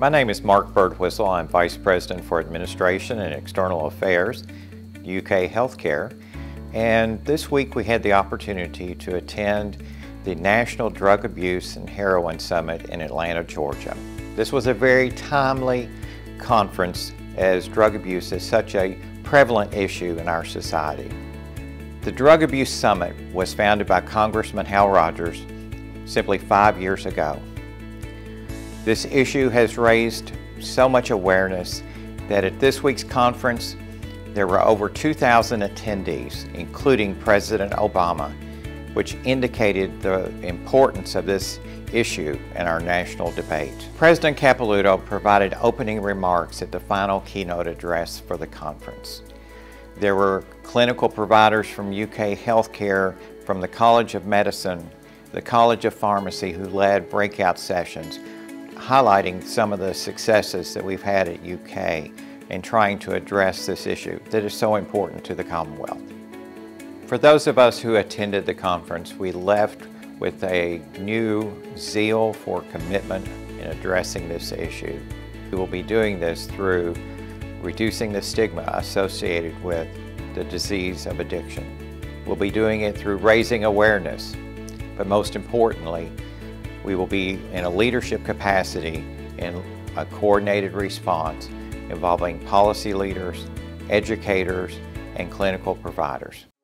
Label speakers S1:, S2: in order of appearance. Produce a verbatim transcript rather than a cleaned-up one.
S1: My name is Mark Birdwhistell. I'm Vice President for Administration and External Affairs, U K Healthcare. And this week we had the opportunity to attend the National Drug Abuse and Heroin Summit in Atlanta, Georgia. This was a very timely conference as drug abuse is such a prevalent issue in our society. The Drug Abuse Summit was founded by Congressman Hal Rogers simply five years ago. This issue has raised so much awareness that at this week's conference there were over two thousand attendees, including President Obama, which indicated the importance of this issue in our national debate. President Capilouto provided opening remarks at the final keynote address for the conference. There were clinical providers from U K Healthcare, from the College of Medicine, the College of Pharmacy, who led breakout sessions, highlighting some of the successes that we've had at U K in trying to address this issue that is so important to the Commonwealth. For those of us who attended the conference, we left with a new zeal for commitment in addressing this issue. We will be doing this through reducing the stigma associated with the disease of addiction. We'll be doing it through raising awareness, but most importantly, we will be in a leadership capacity in a coordinated response involving policy leaders, educators, and clinical providers.